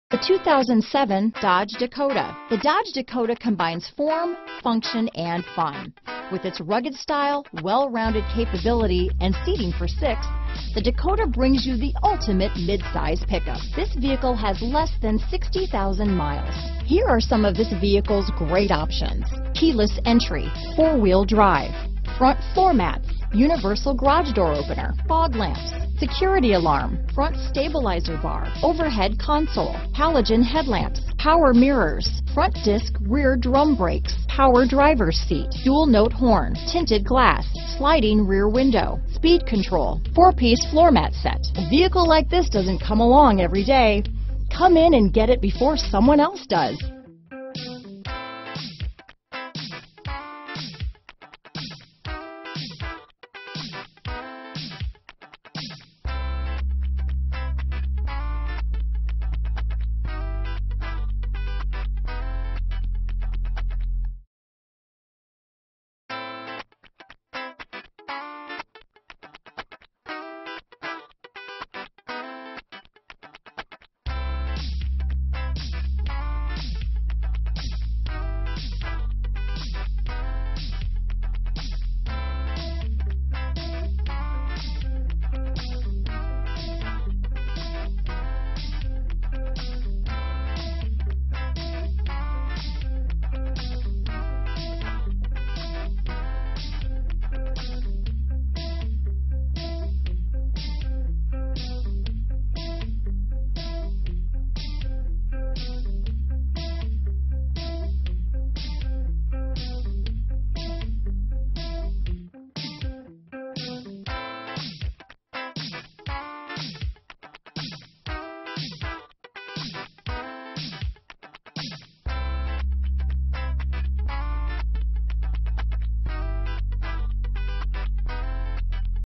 The 2007 Dodge Dakota. The Dodge Dakota combines form, function, and fun. With its rugged style, well-rounded capability, and seating for 6, the Dakota brings you the ultimate mid-size pickup. This vehicle has less than 60,000 miles. Here are some of this vehicle's great options: keyless entry, 4-wheel drive, front floor mats, universal garage door opener, fog lamps, security alarm, front stabilizer bar, overhead console, halogen headlamps, power mirrors, front disc rear drum brakes, power driver's seat, dual note horn, tinted glass, sliding rear window, speed control, 4-piece floor mat set. A vehicle like this doesn't come along every day. Come in and get it before someone else does.